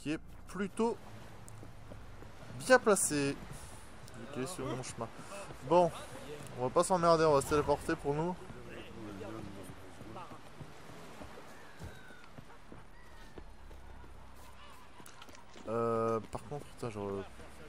qui est plutôt bien placé. Ok, sur mon chemin. Bon, on va pas s'emmerder, on va se téléporter pour nous. Par contre, putain, genre...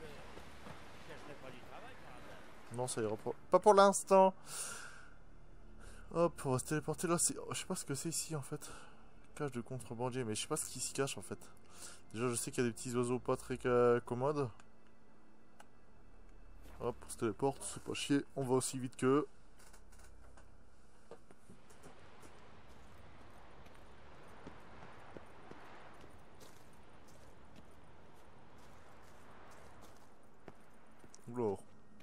Non, ça ira pas pour l'instant. Hop, on va se téléporter là. Je sais pas ce que c'est ici en fait. Cage de contrebandier, mais je sais pas ce qui s'y cache en fait. Déjà, je sais qu'il y a des petits oiseaux pas très commodes. Hop, on se téléporte, c'est pas chier. On va aussi vite qu'eux. Oula.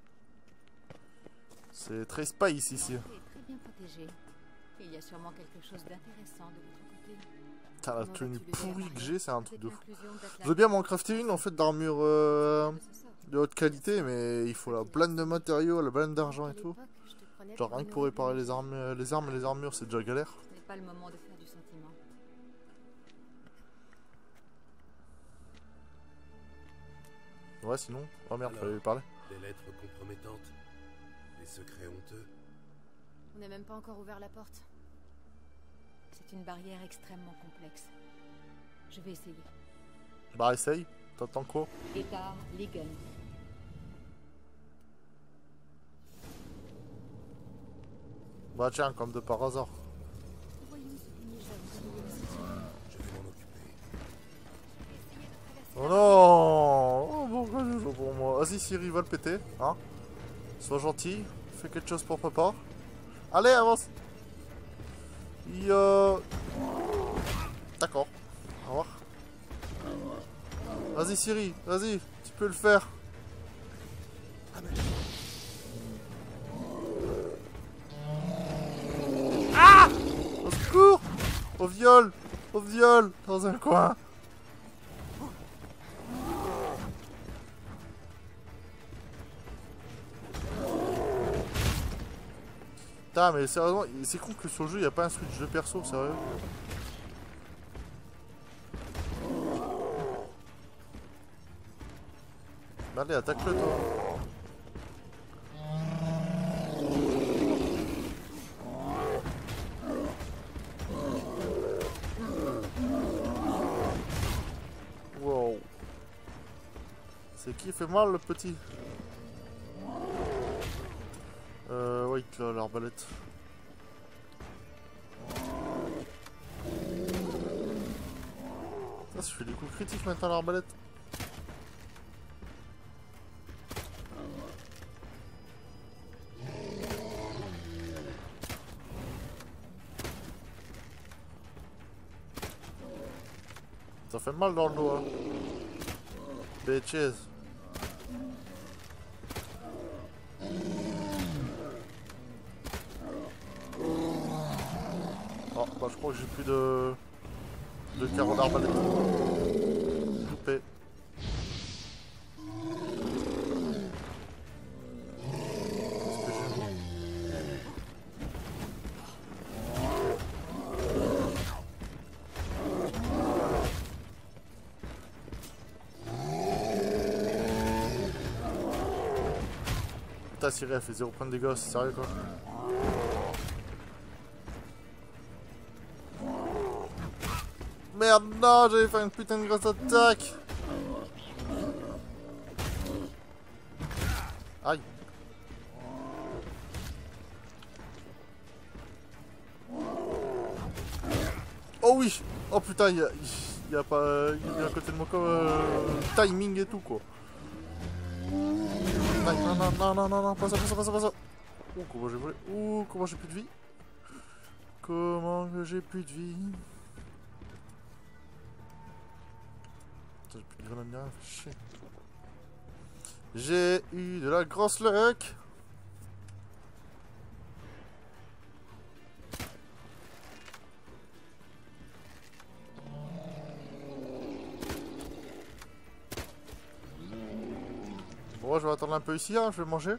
C'est très spice ici. Très bien protégé. Il y a sûrement quelque chose d'intéressant de votre côté. Putain, la tenue pourrie que j'ai, c'est un truc de fou. Je veux bien m'en crafter une en fait d'armure de haute qualité, mais il faut la blinde de matériaux, la blinde d'argent et tout. Genre rien que pour réparer les armes et les armures, c'est déjà galère. Ce n'est pas le moment de faire du sentiment. Ouais, sinon. Oh merde, fallait lui parler. Des lettres compromettantes, des secrets honteux. On n'a même pas encore ouvert la porte. C'est une barrière extrêmement complexe. Je vais essayer. Bah essaye, t'attends quoi? État Ligon. Bah tiens, comme de par hasard. Je vais m'en occuper. Oh non! Oh, pourquoi je joue pour moi? Vas-y Siri, va le péter, hein? Sois gentil, fais quelque chose pour papa. Allez, avance! D'accord. Au revoir. Vas-y Siri, vas-y, tu peux le faire. Ah! Au secours! Au viol! Au viol! Dans un coin! Putain, mais sérieusement, c'est con que sur le jeu, il n'y a pas un switch de perso, sérieux. Bah allez, attaque-le, toi. Wow. C'est qui fait mal, le petit? Oui, là, l'arbalète. Ça, je fais des coups critiques maintenant, l'arbalète. Ça fait mal dans le dos, hein. Bitches. Oh, bah je crois que j'ai plus de carreaux d'arbalète. Loupé. Qu'est-ce que j'ai mis? Putain, Siri, elle fait 0 points de dégâts, c'est sérieux quoi? Merde, non, j'avais fait une putain de grosse attaque. Aïe. Oh oui. Oh putain, il y a pas... Il est à côté de moi comme... timing et tout, quoi. Non, non, non, non, non, non, pas ça, pas ça, pas ça, pas ça. Oh, comment j'ai volé. Oh, comment j'ai plus de vie. Comment que j'ai plus de vie. J'ai plus de grenade ni rien, fait chier. J'ai eu de la grosse luck. Bon, je vais attendre un peu ici, hein, je vais manger.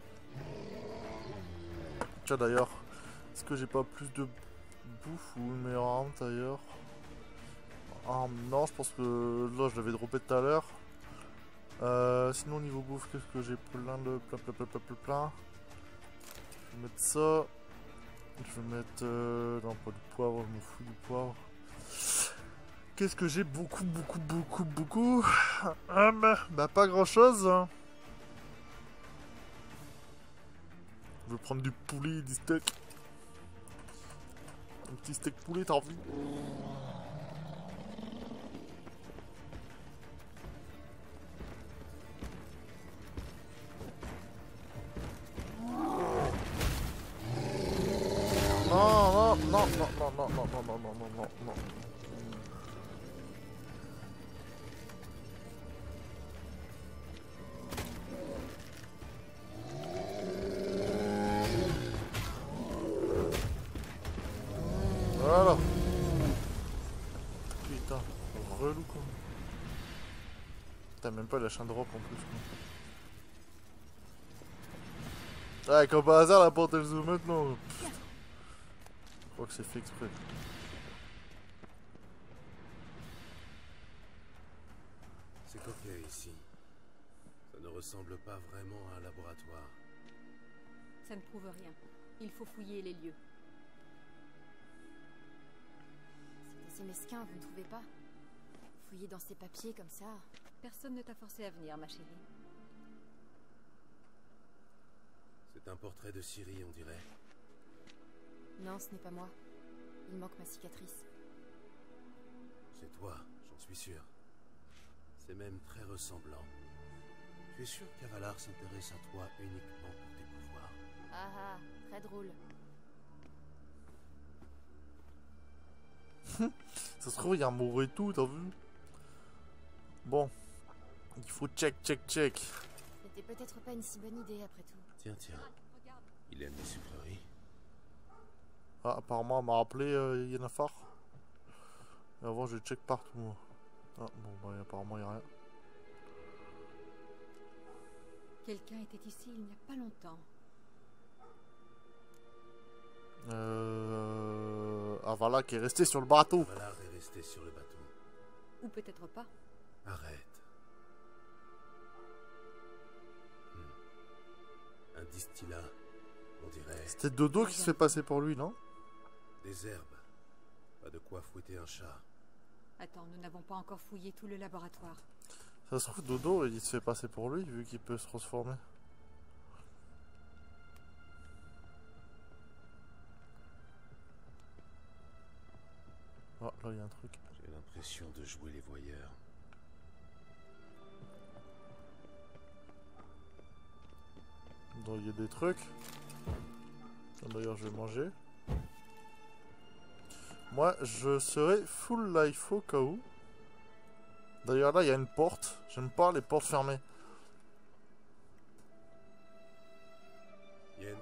Tiens d'ailleurs, est-ce que j'ai pas plus de bouffe ou une meilleure arme d'ailleurs? armes, non, je pense que là je l'avais droppé tout à l'heure. Sinon niveau bouffe, qu'est-ce que j'ai plein de plein. Je vais mettre ça. Je vais mettre... non, pas du poivre, je m'en fous du poivre. Qu'est-ce que j'ai beaucoup. Bah pas grand chose. Hein. Je vais prendre du poulet, du steak. Un petit steak poulet, t'as envie? Non. Voilà. Putain, relou quoi. T'as même pas lâché un drop en plus quoi. Ouais, comme par hasard la porte elle zoom maintenant. Putain. Je crois que c'est fait exprès. C'est coquet ici. Ça ne ressemble pas vraiment à un laboratoire. Ça ne prouve rien. Il faut fouiller les lieux. C'est assez mesquin, vous ne trouvez pas? Fouiller dans ces papiers comme ça. Personne ne t'a forcé à venir, ma chérie. C'est un portrait de Ciri, on dirait. Non, ce n'est pas moi. Il manque ma cicatrice. C'est toi, j'en suis sûr. C'est même très ressemblant. Tu es sûr qu'Avalar s'intéresse à toi uniquement pour tes pouvoirs? Ah, très drôle. Ça se trouve, il y a un mot et tout, t'as vu? Bon. Il faut check. C'était peut-être pas une si bonne idée après tout. Tiens. Il aime les sucreries. Ah, apparemment, elle m'a rappelé Yennefer. Et avant, je check partout, moi. Ah, bon, bah, apparemment, il n'y a rien. Quelqu'un était ici il n'y a pas longtemps. Avala qui est resté sur le bateau. Avalar est resté sur le bateau. Ou peut-être pas. Arrête. Un distillat, on dirait. C'était Dodo qui se fait passer pour lui, non? Des herbes. Pas de quoi fouetter un chat. Attends, nous n'avons pas encore fouillé tout le laboratoire. Ça se trouve, Dodo, il se fait passer pour lui, vu qu'il peut se transformer. Ah, là, il y a un truc. J'ai l'impression de jouer les voyeurs. Donc, il y a des trucs. D'ailleurs, je vais manger. Moi, je serai full life au cas où. D'ailleurs, là, il y a une porte. J'aime pas les portes fermées. Yen.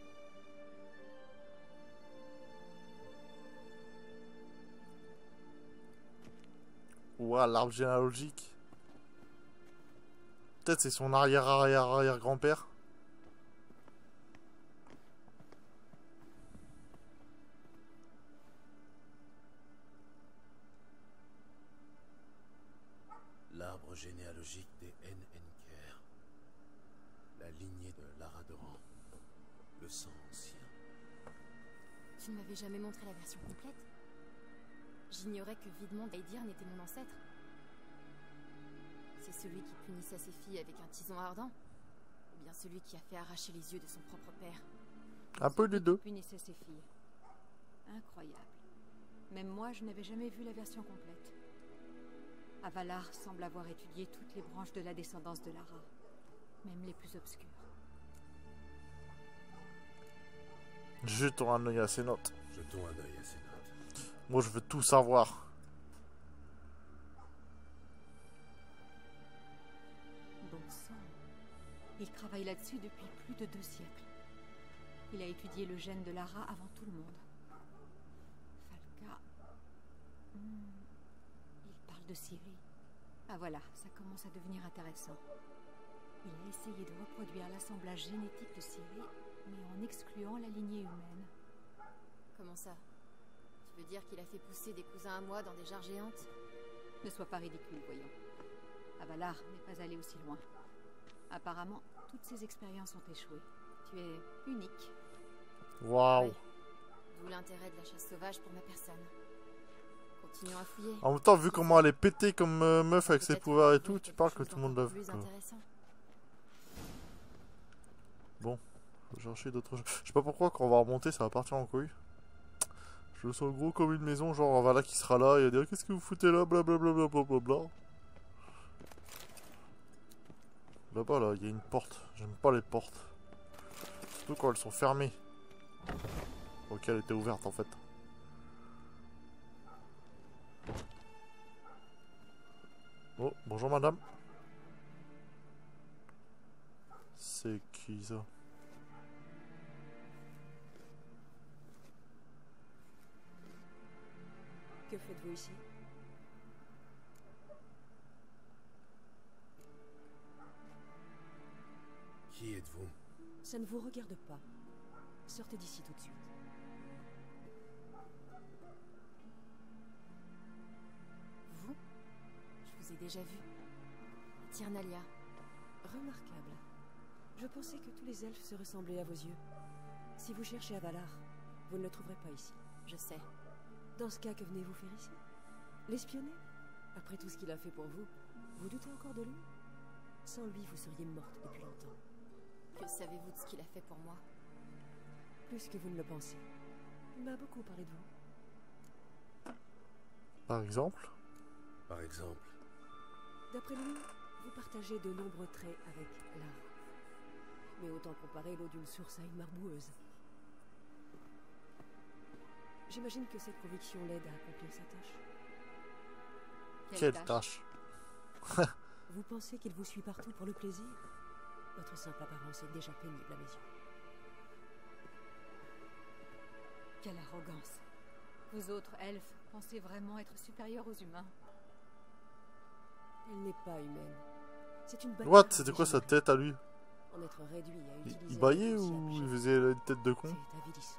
Ouah, l'arbre généalogique. Peut-être c'est son arrière-arrière-arrière-grand-père. L'arbre généalogique des Enenker. La lignée de Laradoran. Le sang ancien. Tu ne m'avais jamais montré la version complète? J'ignorais que Vidmond d'Aedir n'était mon ancêtre. C'est celui qui punissait ses filles avec un tison ardent? Ou bien celui qui a fait arracher les yeux de son propre père? Un peu les deux. Punissait ses filles. Incroyable. Même moi, je n'avais jamais vu la version complète. Avalar semble avoir étudié toutes les branches de la descendance de Lara, même les plus obscures. Jetons un œil à ces notes. Jetons un œil à ces notes. Moi, je veux tout savoir. Bon sang. Il travaille là-dessus depuis plus de 2 siècles. Il a étudié le gène de Lara avant tout le monde. Falka... Il parle de Ciri. Ah voilà, ça commence à devenir intéressant. Il a essayé de reproduire l'assemblage génétique de Ciri, mais en excluant la lignée humaine. Comment ça? Tu veux dire qu'il a fait pousser des cousins à moi dans des jarres géantes? Ne sois pas ridicule, voyons. Avalar n'est pas allé aussi loin. Apparemment, toutes ces expériences ont échoué. Tu es unique. Waouh. Oui. D'où l'intérêt de la chasse sauvage pour ma personne. Continuons à fouiller. En même temps, vu comment elle est pétée comme meuf avec ses Peut-être pouvoirs et trouver tout, tu quelque parles que chose tout le monde d'encore l'a vu. plus Quoi. intéressant. Bon, faut chercher d'autres choses. Je sais pas pourquoi quand on va remonter, ça va partir en couille. Je le sens gros comme une maison, genre voilà qui sera là, il va dire qu'est-ce que vous foutez là, blablabla. Là-bas, là, il y a une porte. J'aime pas les portes. Surtout quand elles sont fermées. Ok, elle était ouverte en fait. Oh, bonjour madame. C'est qui ça? Que faites-vous ici? Qui êtes-vous? Ça ne vous regarde pas. Sortez d'ici tout de suite. Vous? Je vous ai déjà vu. Tyrnalia. Remarquable. Je pensais que tous les elfes se ressemblaient à vos yeux. Si vous cherchez Avalar, vous ne le trouverez pas ici. Je sais. Dans ce cas, que venez-vous faire ici? L'espionner? Après tout ce qu'il a fait pour vous, vous doutez encore de lui? Sans lui, vous seriez morte depuis longtemps. Que savez-vous de ce qu'il a fait pour moi? Plus que vous ne le pensez. Il m'a beaucoup parlé de vous. Par exemple? Par exemple, D'après lui, vous partagez de nombreux traits avec Lara. Mais autant comparer l'eau d'une source à une marboueuse. J'imagine que cette conviction l'aide à accomplir sa tâche. Quelle tâche? Vous pensez qu'il vous suit partout pour le plaisir? Votre simple apparence est déjà pénible à mes yeux. Quelle arrogance. Vous autres elfes pensez vraiment être supérieurs aux humains? Elle n'est pas humaine. C'est une bête. What? C'était quoi sa tête à lui? En être réduit à utiliser Il baillait un ou outil il abject, faisait une tête de con? c'est avilissant.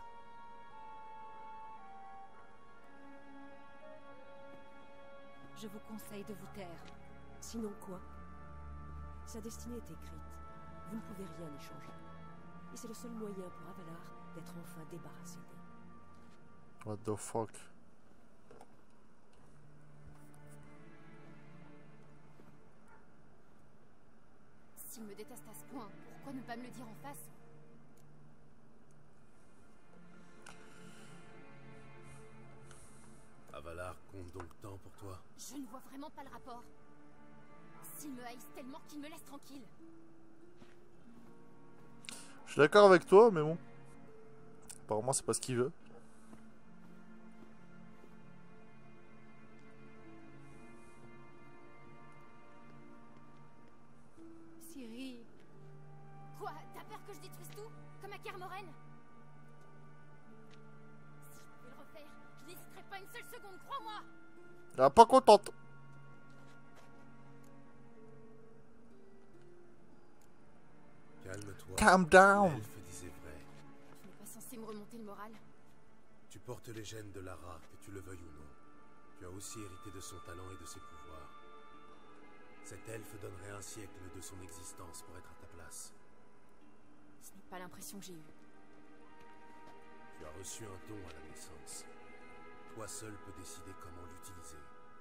Je vous conseille de vous taire. Sinon quoi? Sa destinée est écrite. Vous ne pouvez rien y changer. Et c'est le seul moyen pour Avalar d'être enfin débarrassé d'elle. What the fuck? S'il me déteste à ce point, pourquoi ne pas me le dire en face? Avalar compte donc tant pour toi? Je ne vois vraiment pas le rapport. S'il me haïsse tellement qu'il me laisse tranquille. Je suis d'accord avec toi, mais bon. Apparemment, c'est pas ce qu'il veut. Ciri. Quoi? T'as peur que je détruise tout? Comme à Kermoren? Si je pouvais le refaire, je n'hésiterais pas une seule seconde, crois-moi! Elle est pas contente. Calme-toi. Calm down. L'elfe disait vrai. Tu n'es pas censé me remonter le moral? Tu portes les gènes de Lara, que tu le veuilles ou non. Tu as aussi hérité de son talent et de ses pouvoirs. Cet elfe donnerait un siècle de son existence pour être à ta place. Ce n'est pas l'impression que j'ai eue. Tu as reçu un don à la naissance. Toi seul peux décider comment l'utiliser.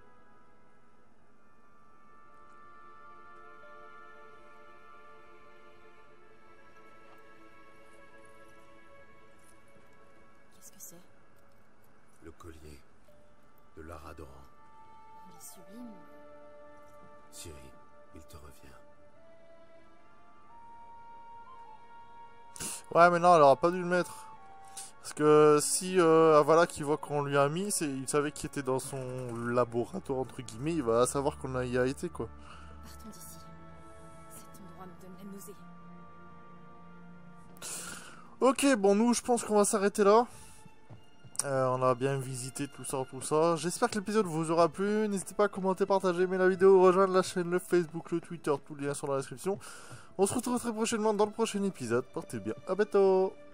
Qu'est-ce que c'est? Le collier de Lara Doran. Il est sublime. Ciri, il te revient. Ouais, mais non, elle aura pas dû le mettre. Parce que si Avala qui voit qu'on lui a mis, il savait qu'il était dans son laboratoire, entre guillemets, il va savoir qu'on y a été, quoi. Partons d'ici. Cet endroit me donne la nausée. Ok, bon, nous, je pense qu'on va s'arrêter là. On a bien visité tout ça. J'espère que l'épisode vous aura plu. N'hésitez pas à commenter, partager, aimer la vidéo, rejoindre la chaîne, le Facebook, le Twitter, tous les liens sont dans la description. On se retrouve très prochainement dans le prochain épisode. Portez bien, à bientôt.